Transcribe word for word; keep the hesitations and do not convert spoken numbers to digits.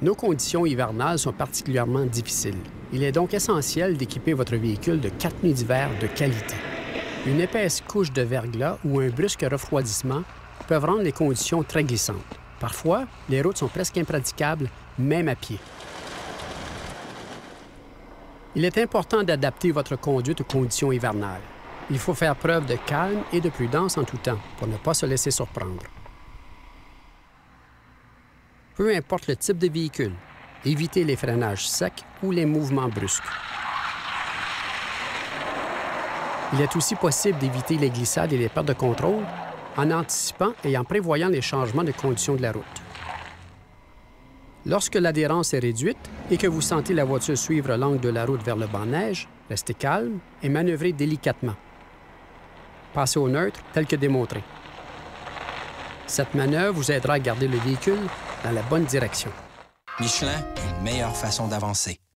Nos conditions hivernales sont particulièrement difficiles. Il est donc essentiel d'équiper votre véhicule de quatre pneus d'hiver de qualité. Une épaisse couche de verglas ou un brusque refroidissement peuvent rendre les conditions très glissantes. Parfois, les routes sont presque impraticables, même à pied. Il est important d'adapter votre conduite aux conditions hivernales. Il faut faire preuve de calme et de prudence en tout temps pour ne pas se laisser surprendre. Peu importe le type de véhicule, évitez les freinages secs ou les mouvements brusques. Il est aussi possible d'éviter les glissades et les pertes de contrôle en anticipant et en prévoyant les changements de conditions de la route. Lorsque l'adhérence est réduite et que vous sentez la voiture suivre l'angle de la route vers le banc de neige, restez calme et manœuvrez délicatement. Passez au neutre tel que démontré. Cette manœuvre vous aidera à garder le véhicule dans la bonne direction. Michelin, une meilleure façon d'avancer.